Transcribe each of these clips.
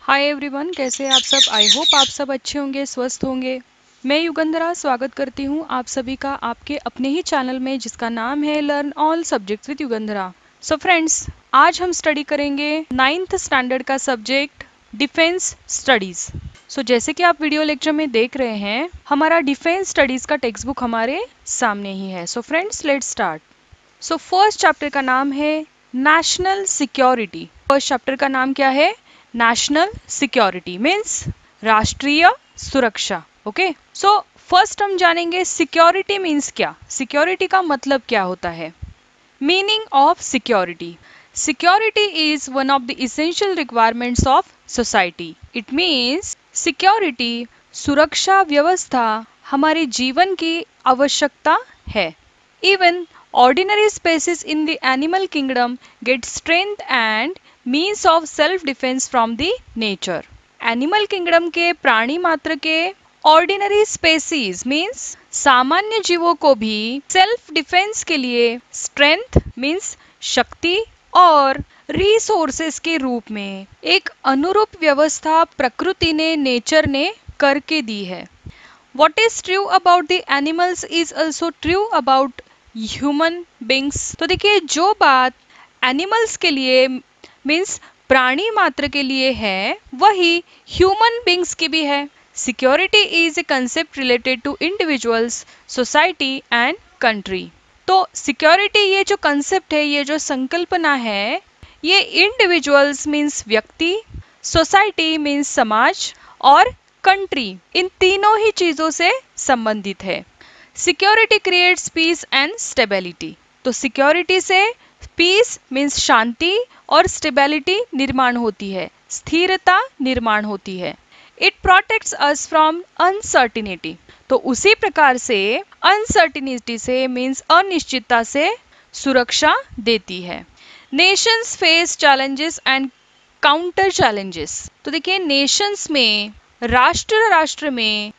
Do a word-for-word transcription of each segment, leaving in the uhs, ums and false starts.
Hi everyone, कैसे हैं आप सब। आई होप आप सब अच्छे होंगे, स्वस्थ होंगे। मैं युगंधरा स्वागत करती हूँ आप सभी का आपके अपने ही चैनल में, जिसका नाम है learn all subjects with Yugandhara. So friends, आज हम स्टडी करेंगे नाइन्थ स्टैंडर्ड का सब्जेक्ट डिफेंस स्टडीज। सो जैसे कि आप वीडियो लेक्चर में देख रहे हैं, हमारा डिफेंस स्टडीज का टेक्स्ट बुक हमारे सामने ही है। So friends, let's start. So first chapter का नाम है नेशनल सिक्योरिटी। फर्स्ट चैप्टर का नाम क्या है? नेशनल सिक्योरिटी मीन्स राष्ट्रीय सुरक्षा। ओके, सो फर्स्ट हम जानेंगे सिक्योरिटी मीन्स क्या, सिक्योरिटी का मतलब क्या होता है। Meaning of security: security is one of the essential requirements of society. It means security, सुरक्षा व्यवस्था हमारे जीवन की आवश्यकता है। Even ordinary species in the animal kingdom get strength and means of self defense from the nature. Animal kingdom के प्राणी मात्र के ordinary species means सामान्य जीवों को भी self defense के लिए strength means शक्ति और resources के रूप में एक अनुरूप व्यवस्था प्रकृति ने, नेचर ने करके दी है। What is true about the animals is also true about human beings. तो देखिए, जो बात एनिमल्स के लिए मीन्स प्राणी मात्र के लिए है, वही ह्यूमन बींग्स की भी है। Security is a concept related to individuals, society and country. तो सिक्योरिटी, ये जो कंसेप्ट है, ये जो संकल्पना है, ये इंडिविजुअल्स मीन्स व्यक्ति, सोसाइटी मीन्स समाज और कंट्री, इन तीनों ही चीजों से संबंधित है। Security creates peace and stability. तो सिक्योरिटी से पीस मीन्स शांति और स्टेबिलिटी निर्माण होती है, स्थिरता निर्माण होती है। It protects us from uncertainty. तो उसी प्रकार से अनसर्टिनिटी से मीन्स अनिश्चितता से सुरक्षा देती है। Nations face challenges and counter challenges. तो देखिए, नेशंस में, राष्ट्र राष्ट्र में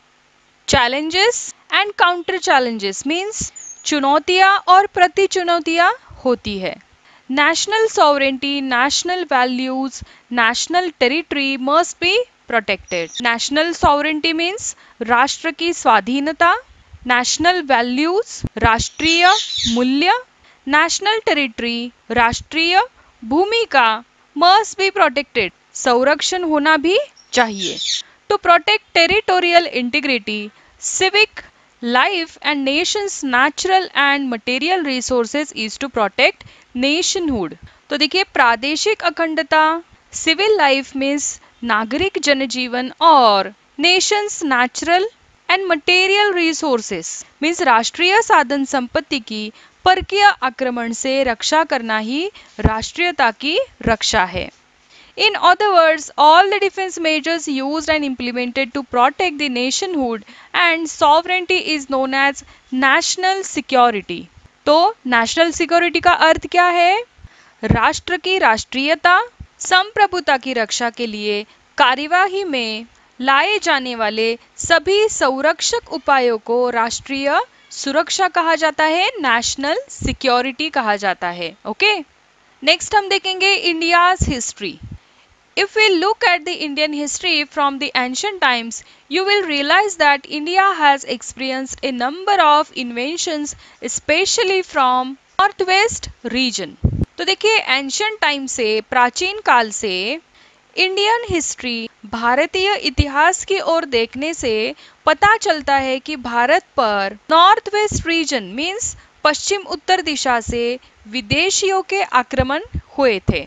challenges and counter challenges means चुनौतियां और प्रति चुनौतियां होती है। National sovereignty, national values, national territory must be protected. National sovereignty means राष्ट्र की स्वाधीनता, नेशनल वैल्यूज राष्ट्रीय मूल्य, नेशनल टेरिटरी राष्ट्रीय भूमि का मस्ट बी प्रोटेक्टेड संरक्षण होना भी चाहिए। To protect territorial integrity, civic life and nation's natural and material resources is to protect nationhood। तो देखिए, प्रादेशिक अखंडता, सिविल लाइफ मीन्स नागरिक जनजीवन और nations natural and material resources means राष्ट्रीय साधन संपत्ति की परकीय आक्रमण से रक्षा करना ही राष्ट्रीयता की रक्षा है। In other words, all the defense measures used and implemented to protect the nationhood and sovereignty is known as national security। तो national security का अर्थ क्या है? राष्ट्र की राष्ट्रीयता, संप्रभुता की रक्षा के लिए कार्यवाही में लाए जाने वाले सभी संरक्षक उपायों को राष्ट्रीय सुरक्षा कहा जाता है, नेशनल सिक्योरिटी कहा जाता है। ओके, नेक्स्ट हम देखेंगे India's history. If we look at the Indian history from the ancient times, you will realize that India has experienced a number of inventions, especially from northwest region। तो देखिए, ancient time से, प्राचीन काल से Indian history, भारतीय इतिहास की ओर देखने से पता चलता है कि भारत पर नॉर्थ वेस्ट रीजन मीन्स पश्चिम उत्तर दिशा से विदेशियों के आक्रमण हुए थे।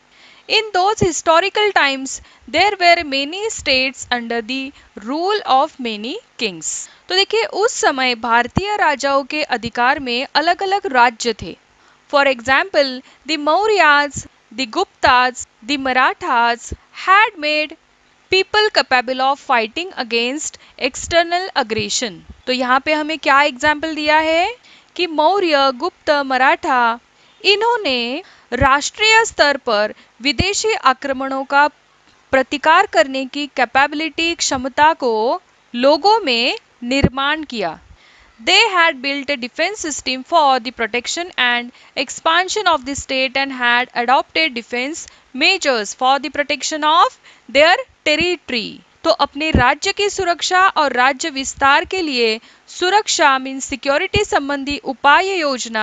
In those historical times, there were many states under the rule of many kings। तो देखिए, उस समय भारतीय राजाओं के अधिकार में अलग अलग राज्य थे। For example, the Mauryas, the Guptas, the Marathas had made people capable of fighting against external aggression। तो यहाँ पे हमें क्या एग्जाम्पल दिया है कि मौर्य, गुप्त, मराठा, इन्होंने राष्ट्रीय स्तर पर विदेशी आक्रमणों का प्रतिकार करने की कैपेबिलिटी, क्षमता को लोगों में निर्माण किया। They had built a defense system for the protection and expansion of the state and had adopted defense measures for the protection of their territory. तो अपने राज्य की सुरक्षा और राज्य विस्तार के लिए सुरक्षा मीन सिक्योरिटी संबंधी उपाय योजना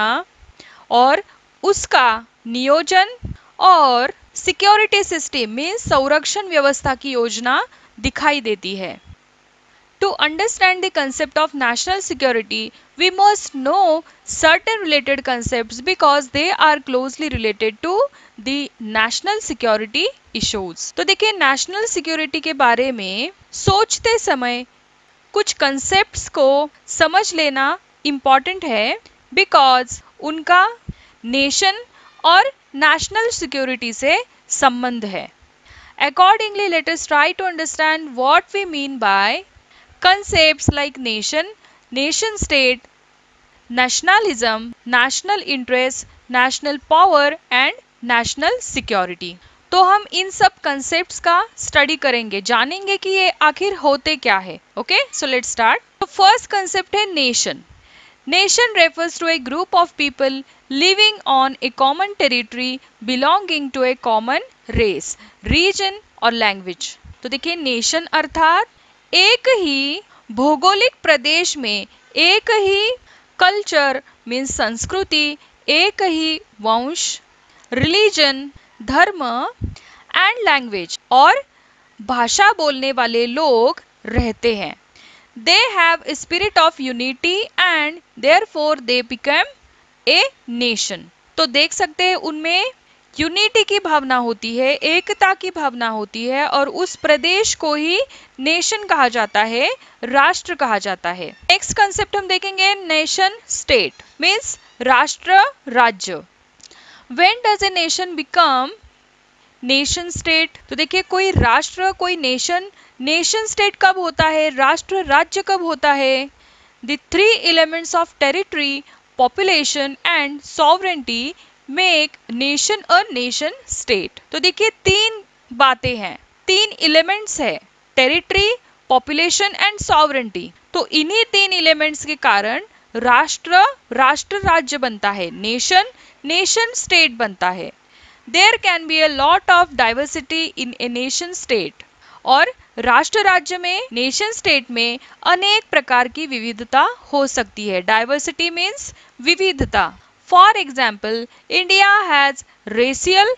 और उसका नियोजन और सिक्योरिटी सिस्टम मीन संरक्षण व्यवस्था की योजना दिखाई देती है. To understand the concept of national security, we must know certain related concepts because they are closely related to the national security issues. तो देखिए national security के बारे में सोचते समय कुछ concepts को समझ लेना important है because उनका nation और national security से संबंध है. Accordingly, let us try to understand what we mean by concepts like nation, nation state, nationalism, national interest, national power and national security. तो हम इन सब concepts का study करेंगे, जानेंगे कि ये आखिर होते क्या है. Okay, so let's start. तो first concept है nation. Nation refers to a group of people living on a common territory belonging to a common race, region और language. तो देखिए nation अर्थात एक ही भौगोलिक प्रदेश में एक ही कल्चर मीन्स संस्कृति, एक ही वंश, रिलीजन धर्म एंड लैंग्वेज और भाषा बोलने वाले लोग रहते हैं. They have spirit of unity and therefore they become a nation. तो देख सकते हैं उनमें यूनिटी की भावना होती है, एकता की भावना होती है और उस प्रदेश को ही नेशन कहा जाता है, राष्ट्र कहा जाता है. नेक्स्ट कंसेप्ट हम देखेंगे नेशन स्टेट मीन्स राष्ट्र राज्य. When does a nation become nation state. तो देखिए कोई राष्ट्र कोई नेशन नेशन स्टेट कब होता है, राष्ट्र राज्य कब होता है. The three elements of territory, population and sovereignty make nation a nation state. तो देखिए तीन बातें हैं, तीन एलिमेंट्स है, टेरिटरी, पॉपुलेशन एंड सॉवरेंटी. तो इन्हीं तीन एलिमेंट्स के कारण राष्ट्र राष्ट्र राज्य बनता है, नेशन नेशन स्टेट बनता है. There can be a lot of diversity in a nation state. और राष्ट्र राज्य में नेशन स्टेट में अनेक प्रकार की विविधता हो सकती है. डाइवर्सिटी मीन्स विविधता. For example, India has racial,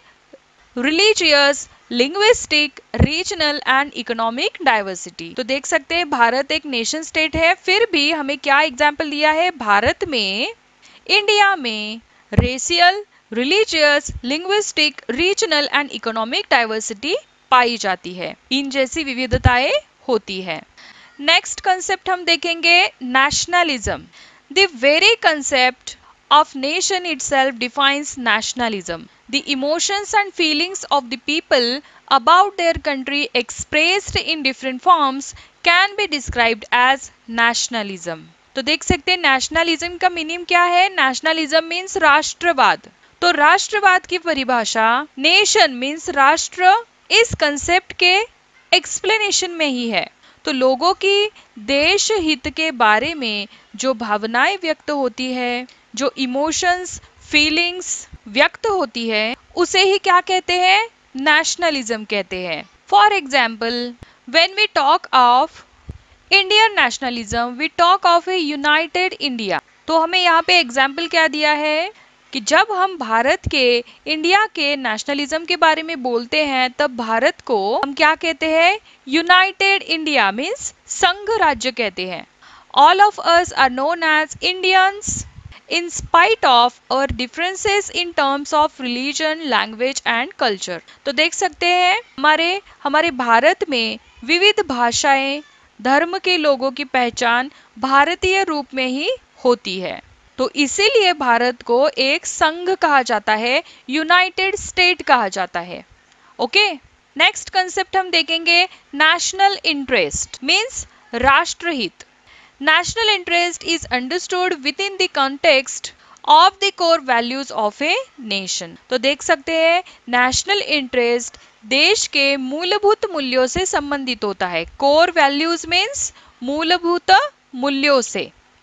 religious, linguistic, regional and economic diversity. तो देख सकते हैं भारत एक नेशन स्टेट है, फिर भी हमें क्या एग्जाम्पल दिया है, भारत में इंडिया में racial, religious, linguistic, regional and economic diversity पाई जाती है, इन जैसी विविधताएं होती है. नेक्स्ट कंसेप्ट हम देखेंगे nationalism. The very concept of nation itself defines nationalism. The emotions and feelings of the people about their country expressed in different forms can be described as nationalism. तो देख सकते हैं nationalism का meaning क्या है. nationalism means राष्ट्रवाद. तो राष्ट्रवाद की परिभाषा nation means राष्ट्र इस कंसेप्ट के एक्सप्लेनेशन में ही है. तो लोगों की देश हित के बारे में जो भावनाएं व्यक्त होती है, जो इमोशंस फीलिंग्स व्यक्त होती है, उसे ही क्या कहते हैं, नेशनलिज्म कहते हैं. For example, when we talk of Indian nationalism we talk of a united India. तो हमें यहाँ पे एग्जाम्पल क्या दिया है कि जब हम भारत के इंडिया के नेशनलिज्म के बारे में बोलते हैं तब भारत को हम क्या कहते हैं, यूनाइटेड इंडिया मीन्स संघ राज्य कहते हैं. All of us are known as Indians in spite of our differences in terms of religion, language and culture. तो देख सकते हैं हमारे हमारे भारत में विविध भाषाएं, धर्म के लोगों की पहचान भारतीय रूप में ही होती है. तो इसीलिए भारत को एक संघ कहा जाता है, यूनाइटेड स्टेट कहा जाता है. ओके, नेक्स्ट कंसेप्ट हम देखेंगे नेशनल इंटरेस्ट मीन्स राष्ट्रहित. National interest is understood within the context of the core values of a nation. तो देख सकते हैं नेशनल इंटरेस्ट देश के मूलभूत मूल्यों से संबंधित होता है. कोर वैल्यूज मीन्स मूलभूत मूल्यों से.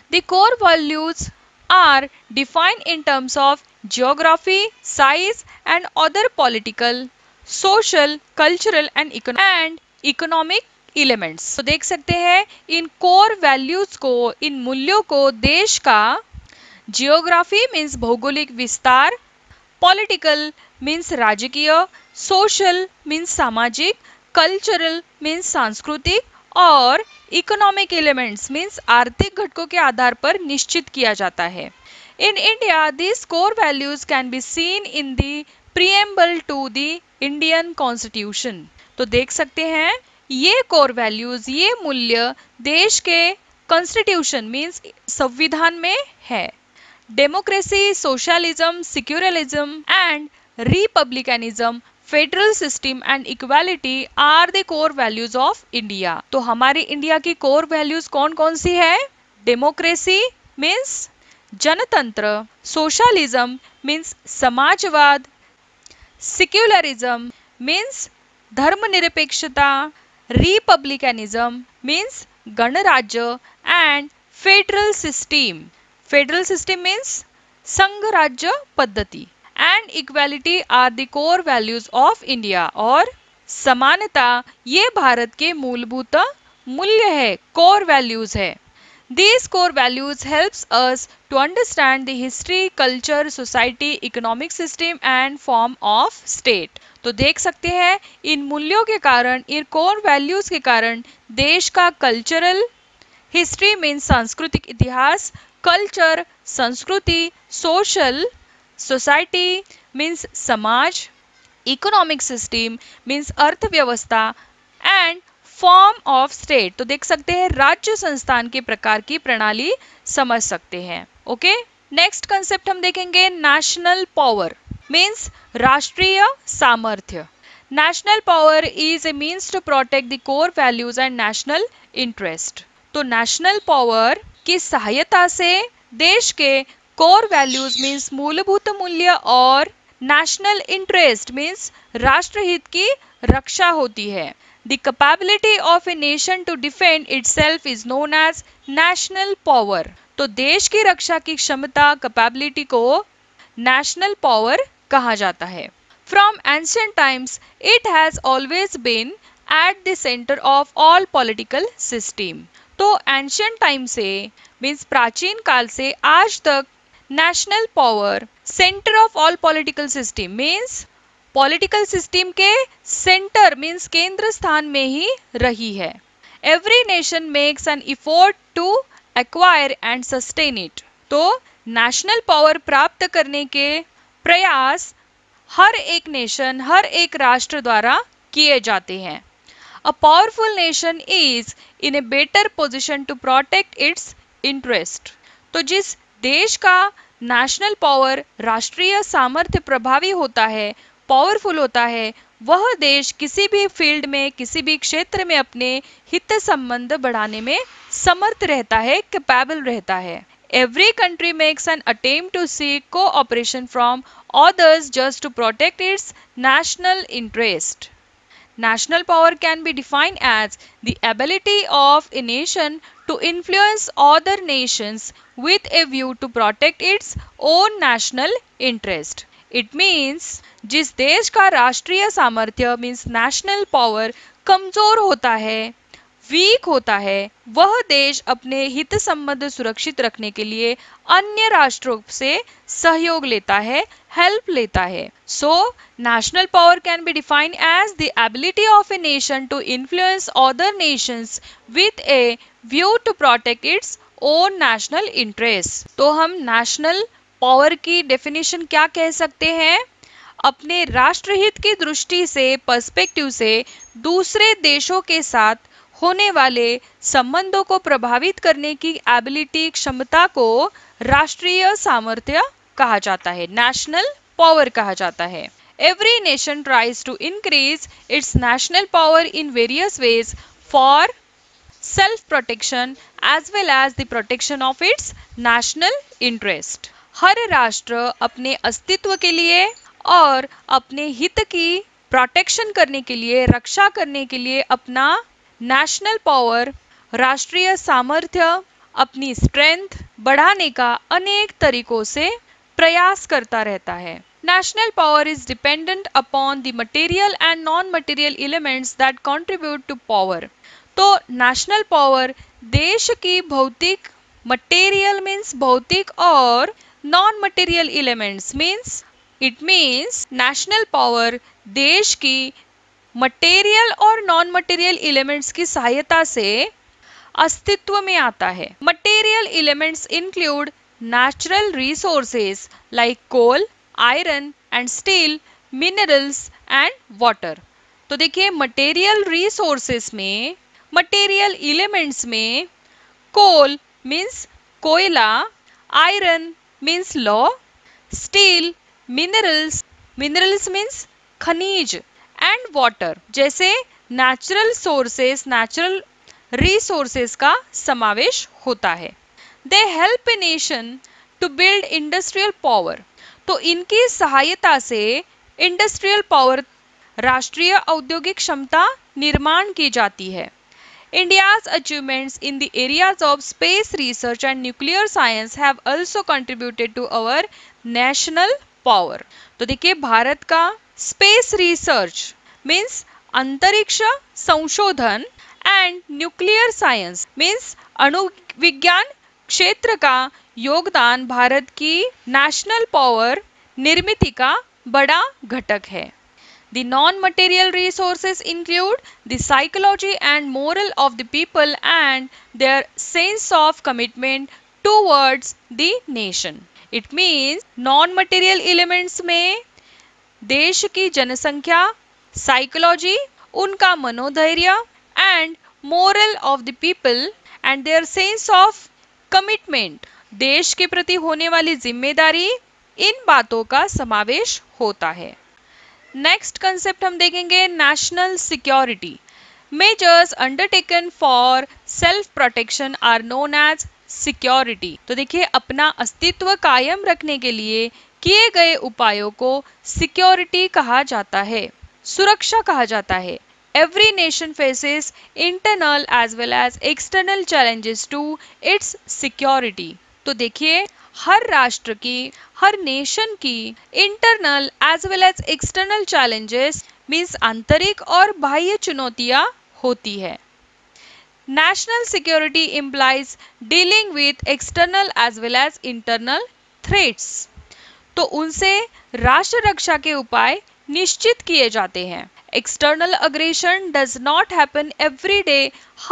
The core values are defined in terms of geography, size, and other political, social, cultural and economic and economic elements. तो देख सकते हैं इन core values को, इन मूल्यों को देश का जियोग्राफी मीन्स भौगोलिक विस्तार, पॉलिटिकल मीन्स राजकीय, सोशल मीन्स सामाजिक, कल्चरल मीन्स सांस्कृतिक और इकोनॉमिक एलिमेंट्स मीन्स आर्थिक घटकों के आधार पर निश्चित किया जाता है। In India this core values can be seen in the preamble to the Indian constitution. तो देख सकते हैं ये कोर वैल्यूज, ये मूल्य देश के कॉन्स्टिट्यूशन मीन्स संविधान में है। Democracy, socialism, secularism and republicanism, federal system and equality are the core values of India. तो हमारी इंडिया की कोर वैल्यूज कौन कौन सी है? डेमोक्रेसी मीन्स जनतंत्र, सोशलिज्म मीन्स समाजवाद, सेक्युलरिज्म मीन्स धर्मनिरपेक्षता, रिपब्लिकनिज्म मीन्स गणराज्य and federal system, federal system means संघ राज्य पद्धति and equality are the core values of India. और समानता ये भारत के मूलभूत मूल्य है, कोर वैल्यूज है। These core values helps us to understand the history, culture, society, economic system and form of state। तो देख सकते हैं इन मूल्यों के कारण, इन कोर वैल्यूज के कारण देश का कल्चरल, हिस्ट्री मीन्स सांस्कृतिक इतिहास, कल्चर संस्कृति, सोशल सोसाइटी मीन्स समाज, इकोनॉमिक सिस्टम मीन्स अर्थव्यवस्था एंड फॉर्म ऑफ स्टेट। तो देख सकते हैं राज्य संस्थान के प्रकार की प्रणाली समझ सकते हैं। ओके, नेक्स्ट कंसेप्ट हम देखेंगे नेशनल पावर मीन्स राष्ट्रीय सामर्थ्य। National power is a means to protect the core values and national interest. तो नेशनल पावर की सहायता से देश के कोर वैल्यूज मीन्स मूलभूत मूल्य और नेशनल इंटरेस्ट मीन्स राष्ट्रहित की रक्षा होती है। The capability of a nation to defend itself is known as national power। तो देश की रक्षा की क्षमता, कैपेबिलिटी को नेशनल पावर कहा जाता है। From ancient times, it has always been at the center of all political system। तो एंशियंट टाइम से मीन्स प्राचीन काल से आज तक national power centre of all political system means political system के सेंटर मीन्स केंद्र स्थान में ही रही है। Every nation makes an effort to acquire and sustain it. तो नेशनल पावर प्राप्त करने के प्रयास हर एक नेशन, हर एक राष्ट्र द्वारा किए जाते हैं। A powerful nation is in a better position to protect its interest. तो जिस देश का नेशनल पावर, राष्ट्रीय सामर्थ्य प्रभावी होता है, पावरफुल होता है, वह देश किसी भी फील्ड में, किसी भी क्षेत्र में अपने हित संबंध बढ़ाने में समर्थ रहता है, कैपेबल रहता है। Every country makes an attempt to seek cooperation from others just to protect its national interest। National power can be defined as the ability of a nation to influence other nations with a view to protect its own national interest। It means जिस देश का राष्ट्रीय सामर्थ्य means national power कमजोर होता है, week होता है, वह देश अपने हित संबंध सुरक्षित रखने के लिए अन्य राष्ट्रों से सहयोग लेता है, हेल्प लेता है। So national power can be defined as the ability of a nation to influence other nations with a view to protect its own national interest. तो हम नेशनल पावर की डेफिनेशन क्या कह सकते हैं? अपने राष्ट्रहित की दृष्टि से, पर्सपेक्टिव से दूसरे देशों के साथ होने वाले संबंधों को प्रभावित करने की एबिलिटी, क्षमता को राष्ट्रीय सामर्थ्य कहा जाता है, नेशनल पावर कहा जाता है। Every nation tries to increase its national power in various ways for self protection as well as the protection of its national interest. हर राष्ट्र अपने अस्तित्व के लिए और अपने हित की प्रोटेक्शन करने के लिए, रक्षा करने के लिए अपना नेशनल पावर, राष्ट्रीय सामर्थ्य अपनी स्ट्रेंथ बढ़ाने का अनेक तरीकों से प्रयास करता रहता है। National power is dependent upon the material and non material elements that contribute to power. तो नेशनल पावर देश की भौतिक, मटेरियल मीन्स भौतिक, और non material elements means, it means national power देश की मटेरियल और नॉन मटेरियल एलिमेंट्स की सहायता से अस्तित्व में आता है। Material elements include natural resources like coal, iron and steel, minerals and water. तो देखिए, मटेरियल रिसोर्सेज में, मटेरियल एलिमेंट्स में कोल मीन्स कोयला, आयरन मीन्स लौ, स्टील, मिनरल्स, मिनरल्स मीन्स खनिज, एंड वाटर जैसे नेचुरल सोर्सेस, नेचुरल रिसोर्सेस का समावेश होता है। They help a nation to build industrial power. तो इनकी सहायता से इंडस्ट्रियल पावर, राष्ट्रीय औद्योगिक क्षमता निर्माण की जाती है। India's achievements in the areas of space research and nuclear science have also contributed to our national power। तो देखिए, भारत का स्पेस रिसर्च मीन्स अंतरिक्ष संशोधन एंड न्यूक्लियर साइंस मीन्स अणु विज्ञान क्षेत्र का योगदान भारत की नेशनल पावर निर्मिति का बड़ा घटक है। The non-material resources include the psychology and moral of the people and their sense of commitment towards the nation। It means non-material elements में देश की जनसंख्या, साइकोलॉजी, उनका मनोधैर्य, and moral of the people and their sense of commitment, देश के प्रति होने वाली जिम्मेदारी, इन बातों का समावेश होता है। नेक्स्ट कंसेप्ट हम देखेंगे national security. Measures undertaken for self protection are known as security. तो देखिए, अपना अस्तित्व कायम रखने के लिए किए गए उपायों को सिक्योरिटी कहा जाता है, सुरक्षा कहा जाता है। Every nation faces internal as well as external challenges to its security. तो देखिए, हर राष्ट्र की, हर नेशन की internal as well as external challenges means आंतरिक और बाह्य चुनौतियां होती है। National security implies dealing with external as well as internal threats. तो उनसे राष्ट्र रक्षा के उपाय निश्चित किए जाते हैं। External aggression does not happen every day,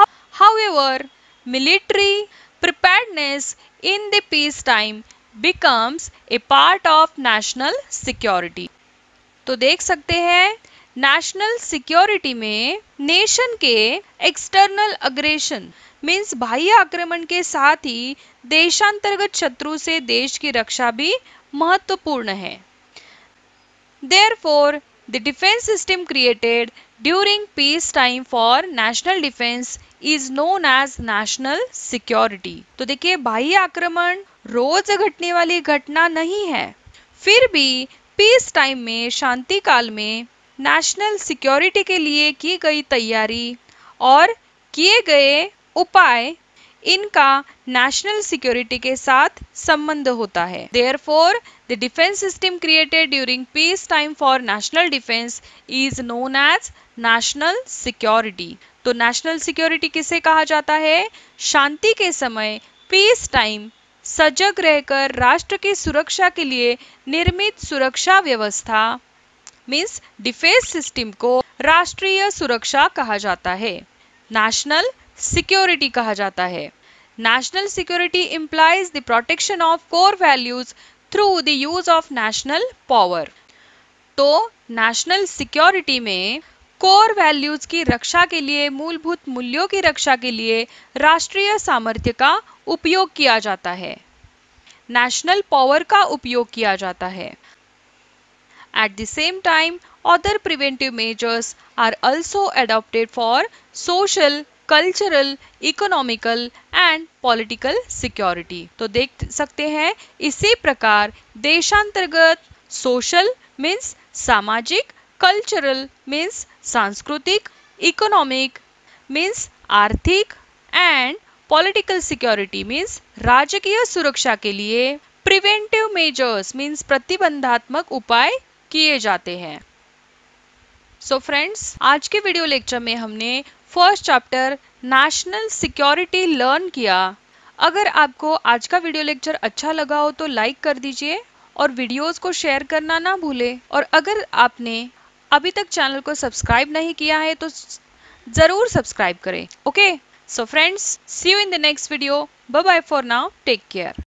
however military preparedness in the peace time becomes a part of national security। तो देख सकते हैं, नेशनल सिक्योरिटी में नेशन के एक्सटर्नल अग्रेशन मीन्स बाह्य आक्रमण के साथ ही देशांतर्गत शत्रु से देश की रक्षा भी महत्वपूर्ण है। Therefore, the defense system created during peace time for national defense is known as national security। तो देखिए, बाह्य आक्रमण रोज घटने वाली घटना नहीं है, फिर भी पीस टाइम में, शांति काल में नेशनल सिक्योरिटी के लिए की गई तैयारी और किए गए उपाय, इनका नेशनल सिक्योरिटी के साथ संबंध होता है। Therefore, the defense system created during peace time for national defense is known as national security। तो नेशनल सिक्योरिटी किसे कहा जाता है? शांति के समय, पीस टाइम, सजग रहकर राष्ट्र की सुरक्षा के लिए निर्मित सुरक्षा व्यवस्था मीन्स डिफेंस सिस्टम को राष्ट्रीय सुरक्षा कहा जाता है, नेशनल सिक्योरिटी कहा जाता है। National security implies the protection of core values through the use of national power। तो नेशनल सिक्योरिटी में कोर वैल्यूज की रक्षा के लिए, मूलभूत मूल्यों की रक्षा के लिए राष्ट्रीय सामर्थ्य का उपयोग किया जाता है, नेशनल पावर का उपयोग किया जाता है। At the same time, other preventive measures are also adopted for social, cultural, economical and political security। तो देख सकते हैं, इसी प्रकार देशांतर्गत सोशल मीन्स सामाजिक, कल्चरल मीन्स सांस्कृतिक, इकोनॉमिक मीन्स आर्थिक एंड पॉलिटिकल सिक्योरिटी मीन्स राजकीय सुरक्षा के लिए प्रिवेंटिव मेजर्स मीन्स प्रतिबंधात्मक उपाय किए जाते हैं। सो so फ्रेंड्स, आज के वीडियो लेक्चर में हमने first chapter national security learn किया। अगर आपको आज का वीडियो लेक्चर अच्छा लगा हो तो लाइक कर दीजिए और वीडियोस को शेयर करना ना भूलें। और अगर आपने अभी तक चैनल को सब्सक्राइब नहीं किया है तो जरूर सब्सक्राइब करें। Okay, so friends, see you in the next video. Bye bye for now, take care.